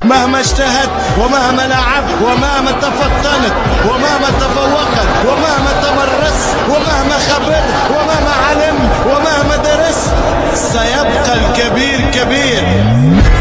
مهما اجتهدت ومهما لعبت ومهما تفطنت ومهما تفوقت ومهما تمرست ومهما خبرت ومهما علمت ومهما درست، سيبقى الكبير كبير.